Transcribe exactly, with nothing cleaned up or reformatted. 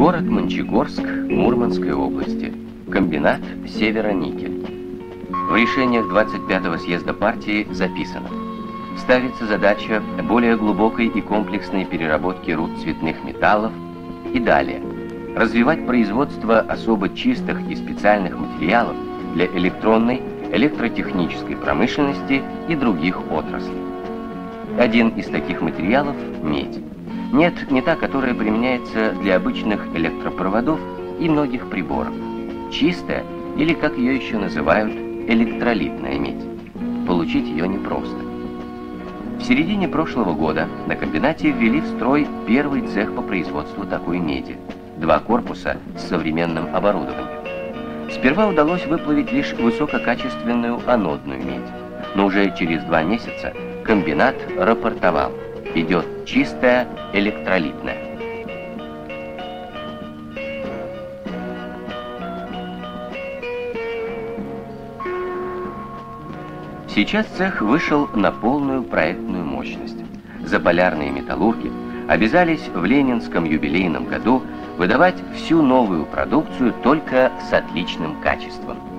Город Мончегорск Мурманской области. Комбинат «Североникель». В решениях двадцать пятого съезда партии записано: ставится задача более глубокой и комплексной переработки руд цветных металлов и далее развивать производство особо чистых и специальных материалов для электронной, электротехнической промышленности и других отраслей. Один из таких материалов – медь. Нет, не та, которая применяется для обычных электропроводов и многих приборов. Чистая, или, как ее еще называют, электролитная медь. Получить ее непросто. В середине прошлого года на комбинате ввели в строй первый цех по производству такой меди. Два корпуса с современным оборудованием. Сперва удалось выплавить лишь высококачественную анодную медь, но уже через два месяца комбинат рапортовал: идет чистая электролитная. Сейчас цех вышел на полную проектную мощность. Заполярные металлурги обязались в ленинском юбилейном году выдавать всю новую продукцию только с отличным качеством.